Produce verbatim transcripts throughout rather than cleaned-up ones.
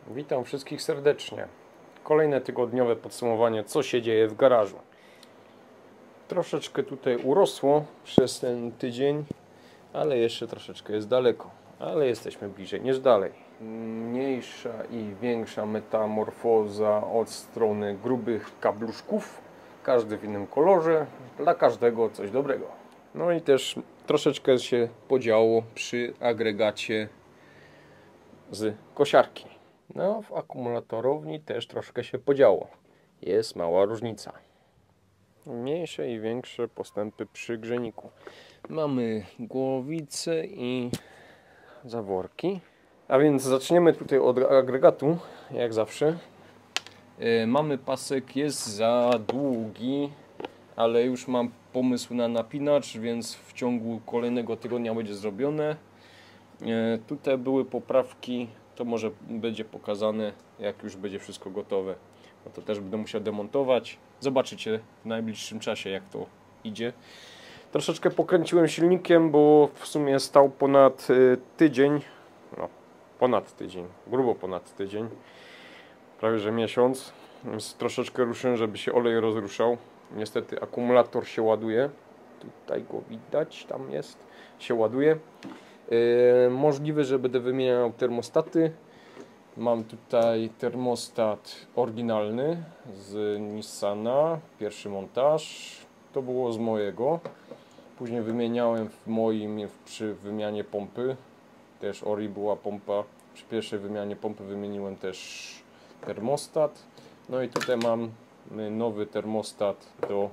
Witam wszystkich serdecznie. Kolejne tygodniowe podsumowanie, co się dzieje w garażu. Troszeczkę tutaj urosło przez ten tydzień, ale jeszcze troszeczkę jest daleko. Ale jesteśmy bliżej niż dalej. Mniejsza i większa metamorfoza od strony grubych kabluszków. Każdy w innym kolorze, dla każdego coś dobrego. No i też troszeczkę się podziało przy agregacie z kosiarki. No, w akumulatorowni też troszkę się podziało. Jest mała różnica. Mniejsze i większe postępy przy grzejniku. Mamy głowice i zaworki. A więc zaczniemy tutaj od agregatu, jak zawsze. Yy, mamy pasek, jest za długi, ale już mam pomysł na napinacz, więc w ciągu kolejnego tygodnia będzie zrobione. Yy, tutaj były poprawki. To może będzie pokazane, jak już będzie wszystko gotowe. No to też będę musiał demontować. Zobaczycie w najbliższym czasie, jak to idzie. Troszeczkę pokręciłem silnikiem, bo w sumie stał ponad tydzień. No, ponad tydzień. Grubo ponad tydzień. Prawie że miesiąc. Więc troszeczkę ruszyłem, żeby się olej rozruszał. Niestety akumulator się ładuje. Tutaj go widać, tam jest. Się ładuje. Yy, możliwe, że będę wymieniał termostaty. Mam tutaj termostat oryginalny z Nissana, pierwszy montaż. To było z mojego. Później wymieniałem w moim przy wymianie pompy. Też Ori była pompa. Przy pierwszej wymianie pompy wymieniłem też termostat. No i tutaj mam nowy termostat do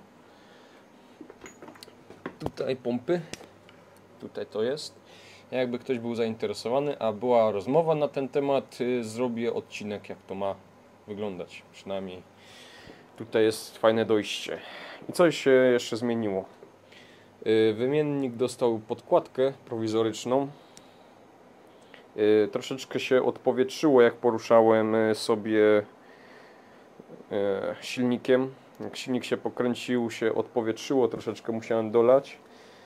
tutaj pompy. Tutaj to jest. Jakby ktoś był zainteresowany, a była rozmowa na ten temat, zrobię odcinek, jak to ma wyglądać. Przynajmniej tutaj jest fajne dojście. I coś się jeszcze zmieniło. Wymiennik dostał podkładkę prowizoryczną. Troszeczkę się odpowietrzyło, jak poruszałem sobie silnikiem. Jak silnik się pokręcił, się odpowietrzyło, troszeczkę musiałem dolać.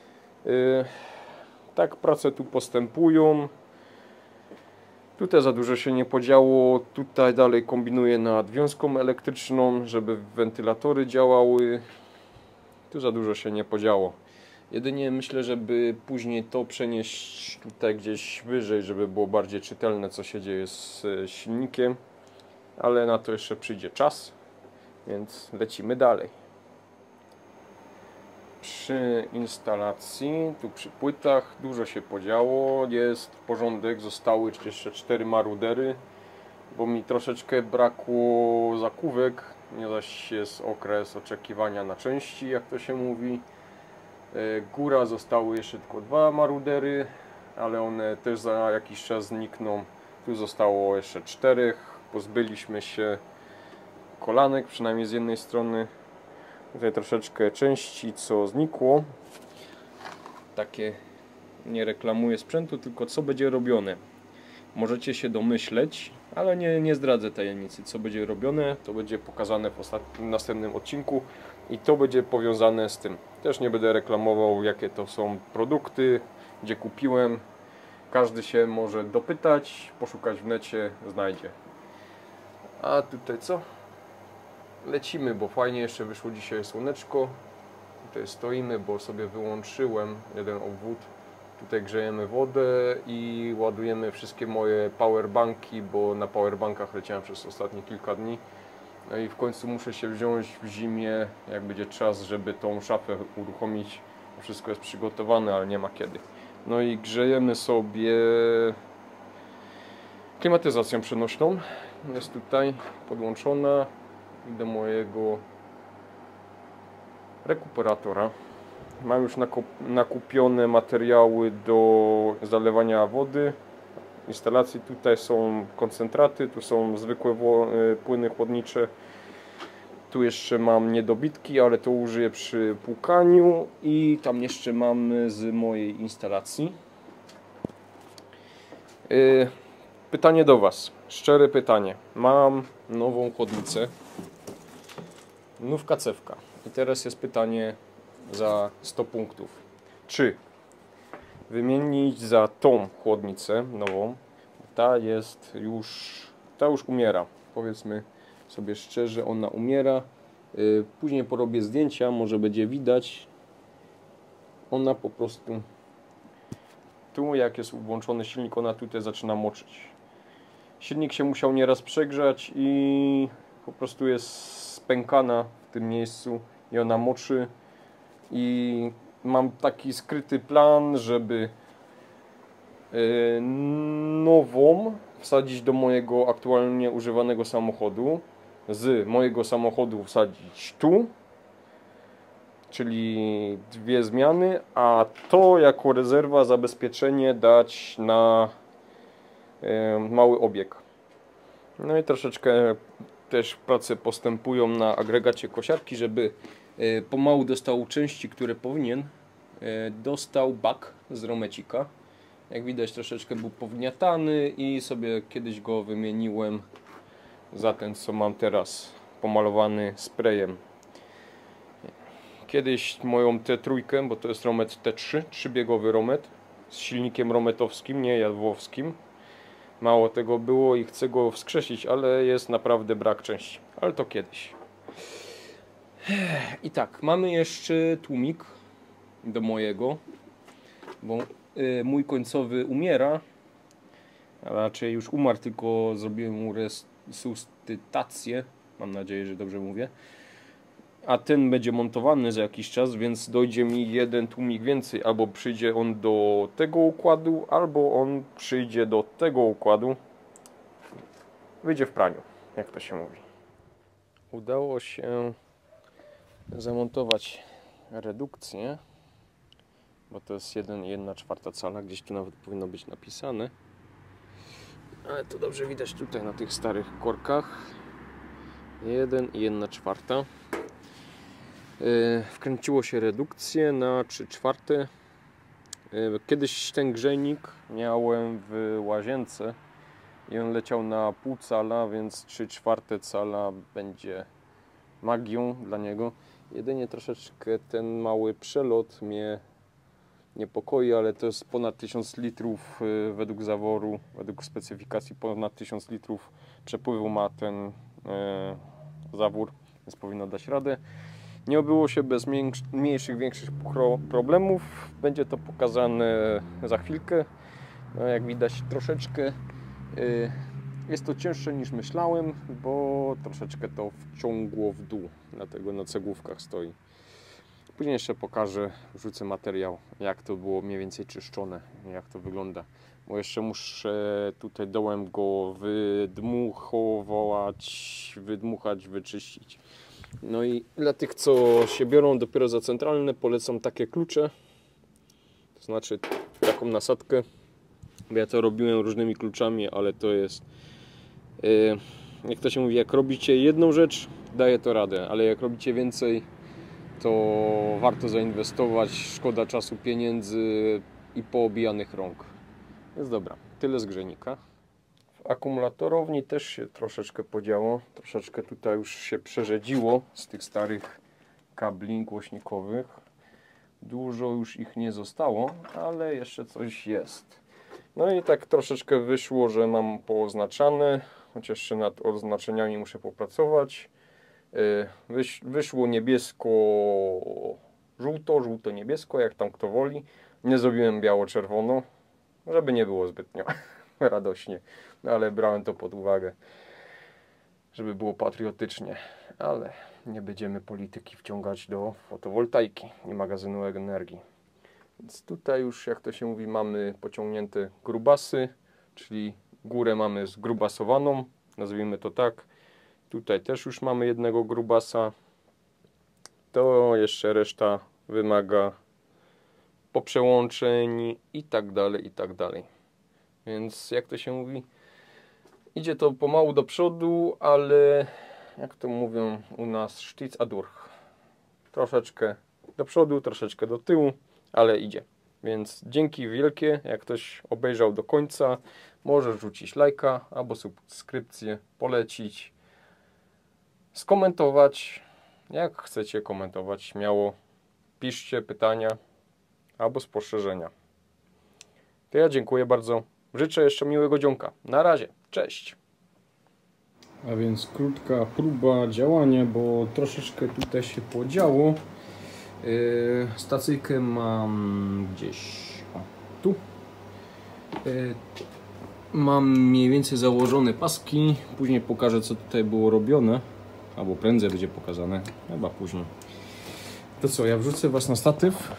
Tak prace tu postępują. Tutaj za dużo się nie podziało. Tutaj dalej kombinuję nad wiązką elektryczną, żeby wentylatory działały. Tu za dużo się nie podziało. Jedynie myślę, żeby później to przenieść tutaj gdzieś wyżej, żeby było bardziej czytelne, co się dzieje z silnikiem. Ale na to jeszcze przyjdzie czas, więc lecimy dalej. Przy instalacji, tu przy płytach dużo się podziało, jest porządek, zostały jeszcze cztery marudery, bo mi troszeczkę brakło zakówek, zaś jest okres oczekiwania na części, jak to się mówi. Góra zostały jeszcze tylko dwa marudery, ale one też za jakiś czas znikną. Tu zostało jeszcze czterech, pozbyliśmy się kolanek, przynajmniej z jednej strony. Tutaj troszeczkę części, co znikło. Takie, nie reklamuję sprzętu, tylko co będzie robione. Możecie się domyśleć, ale nie, nie zdradzę tajemnicy, co będzie robione. To będzie pokazane w, w następnym odcinku i to będzie powiązane z tym. Też nie będę reklamował, jakie to są produkty, gdzie kupiłem. Każdy się może dopytać, poszukać w necie, znajdzie. A tutaj co? Lecimy, bo fajnie jeszcze wyszło dzisiaj słoneczko. Tutaj stoimy, bo sobie wyłączyłem jeden obwód. Tutaj grzejemy wodę i ładujemy wszystkie moje powerbanki, bo na powerbankach leciałem przez ostatnie kilka dni. No i w końcu muszę się wziąć w zimie, jak będzie czas, żeby tą szafę uruchomić. Wszystko jest przygotowane, ale nie ma kiedy. No i grzejemy sobie klimatyzacją przenośną. Jest tutaj podłączona do mojego rekuperatora. Mam już nakupione materiały do zalewania wody. Instalacji tutaj są koncentraty, tu są zwykłe płyny chłodnicze. Tu jeszcze mam niedobitki, ale to użyję przy płukaniu. I tam jeszcze mam z mojej instalacji. Pytanie do Was. Szczere pytanie. Mam nową chłodnicę. Nówka cewka. I teraz jest pytanie za sto punktów. Czy wymienić za tą chłodnicę nową? Ta jest już ta już umiera. Powiedzmy sobie szczerze, ona umiera. Później porobię zdjęcia, może będzie widać. Ona po prostu tu, jak jest włączony silnik, ona tutaj zaczyna moczyć. Silnik się musiał nieraz przegrzać i po prostu jest spękana w tym miejscu i ona moczy. I mam taki skryty plan, żeby nową wsadzić do mojego aktualnie używanego samochodu, z mojego samochodu wsadzić tu, czyli dwie zmiany, a to jako rezerwa, zabezpieczenie dać na mały obieg. No i troszeczkę też prace postępują na agregacie kosiarki, żeby pomału dostał części, które powinien. Dostał bak z Romecika. Jak widać, troszeczkę był powgniatany i sobie kiedyś go wymieniłem za ten, co mam teraz, pomalowany sprayem. Kiedyś moją T trzy, bo to jest Romet T trzy, trzybiegowy Romet z silnikiem rometowskim, nie jadłowskim. Mało tego było i chcę go wskrzesić, ale jest naprawdę brak części. Ale to kiedyś. I tak, mamy jeszcze tłumik do mojego, bo y, mój końcowy umiera, a raczej już umarł, tylko zrobiłem mu resuscytację. Mam nadzieję, że dobrze mówię. A ten będzie montowany za jakiś czas, więc dojdzie mi jeden tłumik więcej. Albo przyjdzie on do tego układu, albo on przyjdzie do tego układu. Wyjdzie w praniu, jak to się mówi. Udało się zamontować redukcję, bo to jest jeden czwarta cala, gdzieś tu nawet powinno być napisane. Ale to dobrze widać tutaj na tych starych korkach. jeden czwarta. Wkręciło się redukcję na trzy czwarte. Kiedyś ten grzejnik miałem w łazience i on leciał na pół cala, więc trzy czwarte cala będzie magią dla niego. Jedynie troszeczkę ten mały przelot mnie niepokoi, ale to jest ponad tysiąc litrów według zaworu, według specyfikacji ponad tysiąc litrów przepływu ma ten e, zawór, więc powinno dać radę. Nie obyło się bez mniejszych, większych problemów. Będzie to pokazane za chwilkę. No, jak widać, troszeczkę y, jest to cięższe niż myślałem, bo troszeczkę to wciągło w dół, dlatego na cegłówkach stoi. Później jeszcze pokażę, wrzucę materiał, jak to było mniej więcej czyszczone, jak to wygląda. Bo jeszcze muszę tutaj dołem go wydmuchować, wydmuchać, wyczyścić. No i dla tych, co się biorą dopiero za centralne, polecam takie klucze. To znaczy taką nasadkę. Ja to robiłem różnymi kluczami, ale to jest... Yy, jak to się mówi, jak robicie jedną rzecz, daje to radę. Ale jak robicie więcej, to warto zainwestować. Szkoda czasu, pieniędzy i poobijanych rąk. Jest dobra. Tyle z grzejnika. W akumulatorowni też się troszeczkę podziało. Troszeczkę tutaj już się przerzedziło z tych starych kabli głośnikowych. Dużo już ich nie zostało, ale jeszcze coś jest. No i tak troszeczkę wyszło, że mam pooznaczane, chociaż jeszcze nad oznaczeniami muszę popracować. Wysz, wyszło niebiesko-żółto, żółto-niebiesko, jak tam kto woli. Nie zrobiłem biało-czerwono, żeby nie było zbytnio radośnie, no, ale brałem to pod uwagę, żeby było patriotycznie, ale nie będziemy polityki wciągać do fotowoltaiki i magazynu energii. Więc tutaj już, jak to się mówi, mamy pociągnięte grubasy, czyli górę mamy zgrubasowaną, nazwijmy to tak. Tutaj też już mamy jednego grubasa. To jeszcze reszta wymaga poprzełączeń i tak dalej, i tak dalej. Więc jak to się mówi, idzie to pomału do przodu, ale jak to mówią u nas, sztic a durch. Troszeczkę do przodu, troszeczkę do tyłu, ale idzie. Więc dzięki wielkie, jak ktoś obejrzał do końca, może rzucić lajka albo subskrypcję, polecić, skomentować. Jak chcecie komentować, śmiało piszcie pytania albo spostrzeżenia. To ja dziękuję bardzo. Życzę jeszcze miłego dzionka. Na razie. Cześć. A więc krótka próba działania, bo troszeczkę tutaj się podziało. Yy, stacyjkę mam gdzieś o, tu. Yy, mam mniej więcej założone paski. Później pokażę, co tutaj było robione. Albo prędzej będzie pokazane. Chyba później. To co, ja wrzucę Was na statyw.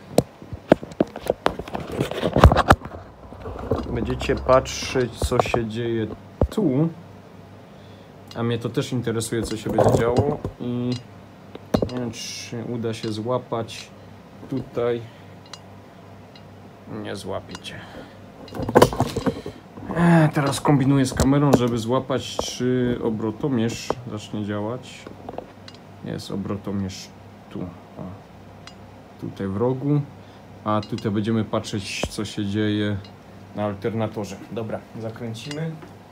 Będziecie patrzeć, co się dzieje tu. A mnie to też interesuje, co się będzie działo. I nie wiem, czy uda się złapać tutaj. Nie złapiecie. Eee, teraz kombinuję z kamerą, żeby złapać, czy obrotomierz zacznie działać. Jest obrotomierz tu. O. Tutaj w rogu. A tutaj będziemy patrzeć, co się dzieje na alternatorze. Dobra, zakręcimy.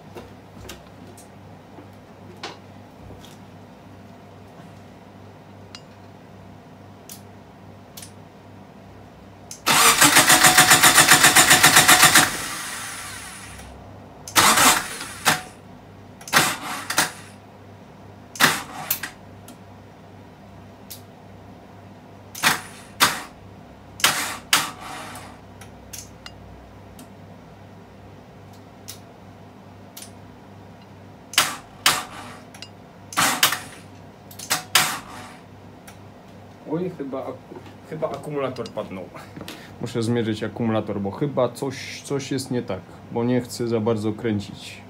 Oj, chyba, chyba akumulator padnął. Muszę zmierzyć akumulator, bo chyba coś, coś jest nie tak, bo nie chcę za bardzo kręcić.